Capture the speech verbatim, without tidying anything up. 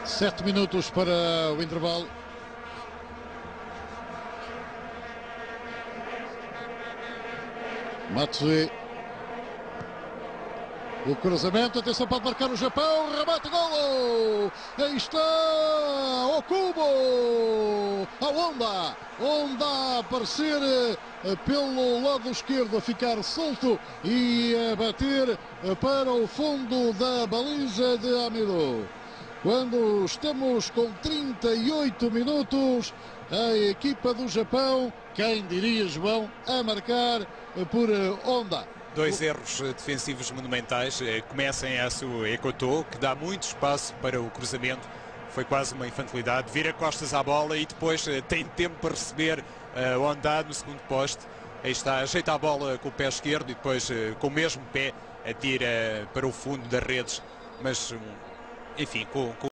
Sete minutos para o intervalo. Matsui. O cruzamento, atenção, pode marcar o Japão, remate, golo! Aí está o Kubo! A Honda! Honda a aparecer pelo lado esquerdo, a ficar solto e a bater para o fundo da baliza de Amido. Quando estamos com trinta e oito minutos, a equipa do Japão, quem diria, João, a marcar por Honda. Dois erros defensivos monumentais. Começa em Yasu Ekoto, que dá muito espaço para o cruzamento. Foi quase uma infantilidade. Vira costas à bola e depois tem tempo para receber a Honda no segundo poste. Aí está, ajeita a bola com o pé esquerdo e depois com o mesmo pé atira para o fundo das redes. Mas, enfim, com... com